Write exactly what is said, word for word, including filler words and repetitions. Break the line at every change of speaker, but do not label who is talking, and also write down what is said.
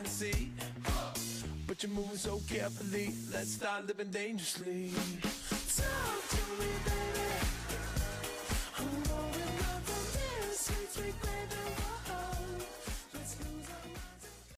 fantasy, but you're moving so carefully. Let's start living dangerously. Talk to me, baby.